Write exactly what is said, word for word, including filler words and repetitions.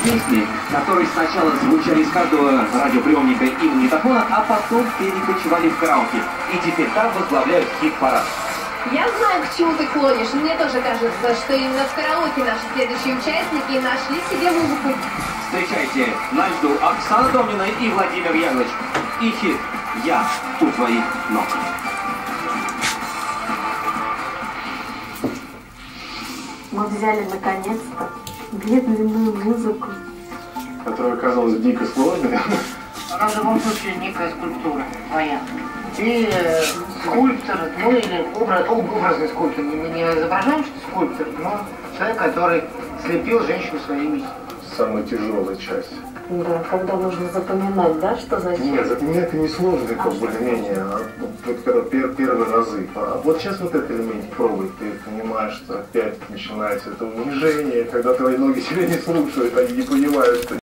песни, которые сначала звучали из каждого радиоприемника и магнитофона, а потом перекочевали в караоке. И теперь там возглавляют хит-парад. Я знаю, к чему ты клонишь. Мне тоже кажется, что именно в караоке наши следующие участники нашли себе музыку. Встречайте на льду Оксана Домнина и Владимир Яглыч. И хит «Я у твоих ног». Мы взяли наконец-то медленную музыку, которая оказалась дико сложной. Она в любом случае некая скульптура твоя. Ты э, скульптор, ну или образ, образный скульптор. Мы не изображаем, что скульптор, но человек, который слепил женщину своей миссией. Самая тяжелая часть. да, когда нужно запоминать, да, что зачем? Нет, за меня это не сложно, как более-менее, а вот когда пер, первые разы. А вот сейчас вот этот элемент пробуй, ты понимаешь, что опять начинается это унижение, когда твои ноги себя не слушают, они не понимают, что